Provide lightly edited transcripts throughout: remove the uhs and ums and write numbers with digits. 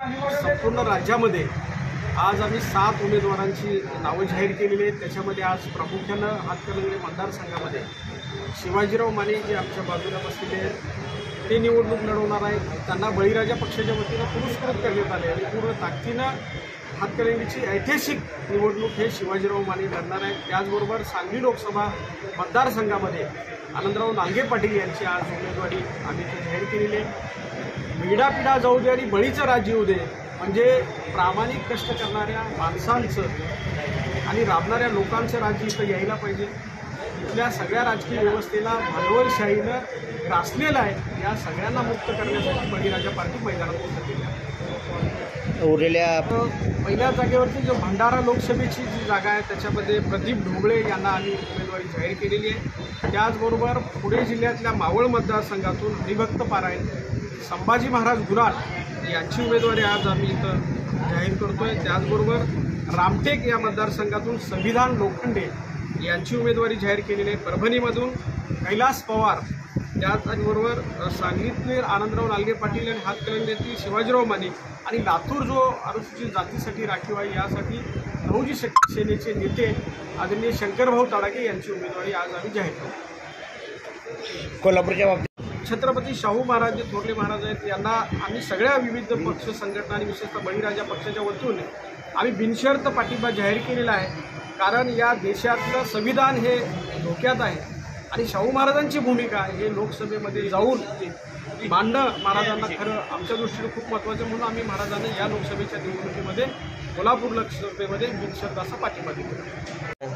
संपूर्ण राज्यामध्ये आज आम्ही 7 उमेदवारांची नावं जाहीर केलेली आहेत। त्याच्यामध्ये आज प्रामुख्यानं हातकणंगले मतदारसंघामध्ये शिवाजीराव माने जे आमच्या बाजूला बसलेले आहेत ते निवडणूक लढवणार आहेत। त्यांना बळीराजा पक्षाच्या वतीनं पुरस्कृत करण्यात आले आणि पूर्ण ताकदीनं हातकणंगलेची ऐतिहासिक निवडणूक हे शिवाजीराव माने लढणार आहेत। त्याचबरोबर सांगली लोकसभा मतदारसंघामध्ये आनंदराव नांगे पाटील यांची आज उमेदवारी आम्ही जाहीर केलेली आहे। पिढा जाऊ दे आणि बळीचं राज्य येऊ दे, म्हणजे प्रामाणिक कष्ट करणाऱ्या माणसांचं आणि राबणाऱ्या लोकांचं राज्य इथं यायला पाहिजे। इथल्या सगळ्या राजकीय व्यवस्थेला भांडवलशाहीनं ग्रासलेलं आहे। या सगळ्यांना मुक्त करण्यासाठी बळीराजा पाटील मैदानात उतरलेले आहे। उरलेल्या पहिल्या जागेवरती जो भंडारा लोकसभेची जी जागा आहे त्याच्यामध्ये प्रदीप ढोबळे यांना आम्ही उमेदवारी जाहीर केलेली आहे। त्याचबरोबर पुणे जिल्ह्यातल्या मावळ मतदारसंघातून हरिभक्त पारायण संभाजी महाराज गुराड यांची उमेदवारी आज आम्ही इथं जाहीर करतोय। त्याचबरोबर रामटेक या मतदारसंघातून संविधान लोखंडे यांची उमेदवारी जाहीर केलेली आहे। परभणीमधून कैलास पवार, त्याचबरोबर सांगलीतले आनंदराव नांगे पाटील आणि हातकणंगलेतील शिवाजीराव माने आणि लातूर जो अनुसूचित जातीसाठी राखीव आहे यासाठी बहुजी शक्ती सेनेचे नेते आदरणीय शंकरभाऊ तडाके यांची उमेदवारी आज आम्ही जाहीर करतो। कोल्हापूरच्या बाबतीत छत्रपती शाहू महाराज जे थोरले महाराज आहेत यांना आम्ही सगळ्या विविध पक्ष संघटना आणि विशेषतः बळीराजा पक्षाच्या वतीने आम्ही बिनशर्त पाठिंबा जाहीर केलेला आहे। कारण या देशातलं संविधान हे धोक्यात आहे आणि शाहू महाराजांची भूमिका हे लोकसभेमध्ये जाऊन मांडणं महाराजांना खरं आमच्या दृष्टीने खूप महत्त्वाचं, म्हणून आम्ही महाराजांना या लोकसभेच्या निवडणुकीमध्ये कोल्हापूर लोकसभेमध्ये बिनशर्त असा पाठिंबा दिला।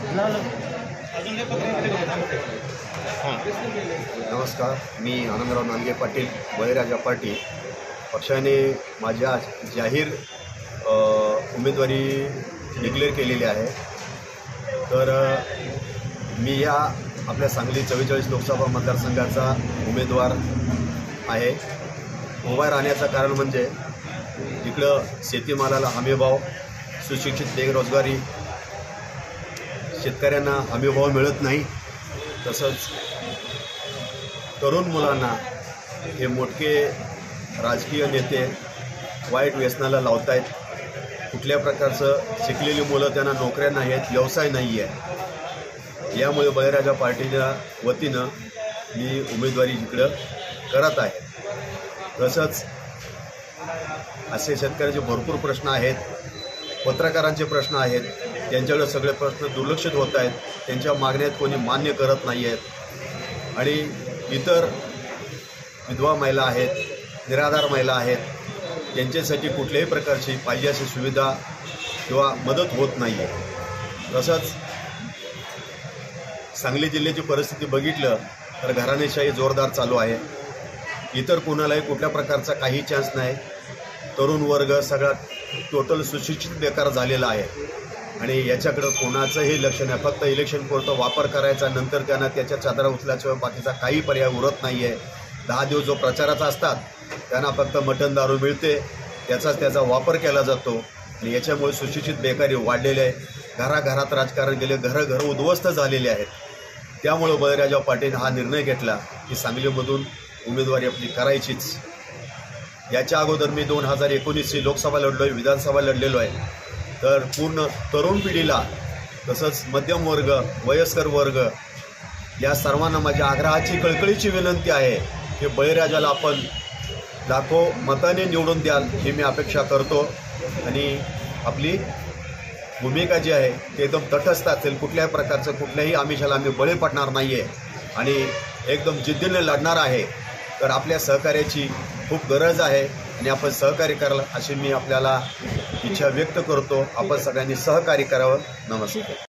नमस्कार, मी आनंदराव नांगे पाटील, बळीराजा पाटील पक्षाने माझ्या जाहीर उमेदवारी डिक्लेअर केलेली आहे। तर मी या आपल्या सांगली 44 लोकसभा मतदारसंघाचा उमेदवार आहे। उभा राहण्याचं कारण म्हणजे इकडं शेतीमालाला हमीभाव, सुशिक्षित बेरोजगारी, शेतकऱ्यांना हमीभाव मिळत नाही, तसंच तरुण मुलांना हे मोठे राजकीय नेते वाईट व्यसनाला लावत आहेत। कुठल्या प्रकारचं शिकलेली मुलं त्यांना नोकऱ्या नाही आहेत, व्यवसाय नाही आहे। यामुळे बळीराजा पार्टीच्या वतीनं मी उमेदवारी इकडं करत आहे। तसंच असे शेतकऱ्याचे भरपूर प्रश्न आहेत, पत्रकारांचे प्रश्न आहेत, त्यांच्याकडे सगळे प्रश्न दुर्लक्षित होत आहेत, त्यांच्या मागण्यात कोणी मान्य करत नाही आहेत आणि इतर विधवा महिला आहेत, निराधार महिला आहेत, त्यांच्यासाठी कुठल्याही प्रकारची पाहिजे अशी सुविधा किंवा मदत होत नाही आहे। तसंच सांगली जिल्ह्याची परिस्थिती बघितलं तर घराणेशाही जोरदार चालू आहे। इतर कोणालाही कुठल्या प्रकारचा काही चान्स नाही। तरुण वर्ग सगळा टोटल सुशिक्षित बेकार झालेला आहे आणि याच्याकडं कोणाचंही लक्ष नाही। फक्त इलेक्शन पुरतं वापर करायचा, नंतर त्यांना त्याच्या चादरा उचलायचं, बाकीचा काही पर्याय उरत नाही आहे। 10 दिवस जो प्रचाराचा असतात त्यांना फक्त मटण दारू मिळते, त्याचा वापर केला जातो आणि याच्यामुळे सुशिक्षित बेकारी वाढलेले आहे। घराघरात राजकारण गेले, घरं उद्ध्वस्त झालेले आहेत। त्यामुळे बळीराजा पाटील हा निर्णय घेतला की सांगलीमधून उमेदवारी आपली करायचीच। याच्या अगोदर मी 2019ची लोकसभा लढलो आहे, विधानसभा लढलेलो आहे। तर पूर्ण तरुण पिढीला तसंच मध्यम वर्ग, वयस्कर वर्ग या सर्वांना माझ्या आग्रहाची कळकळीची विनंती आहे की बळीराजाला आपण लाखो मताने निवडून द्याल ही मी अपेक्षा करतो आणि आपली भूमिका जी आहे ते एकदम तटस्थ असेल। कुठल्याही प्रकारचं कुठल्याही आमिषाला आम्ही बळी पडणार नाही आहे आणि एकदम जिद्दीने लढणार आहे। तर आपल्या सहकार्याची खूप गरज आहे आणि आपण सहकार्य कराल अशी मी आपल्याला इच्छा व्यक्त करतो। आपण सगळ्यांनी सहकार्य करावं। नमस्कार।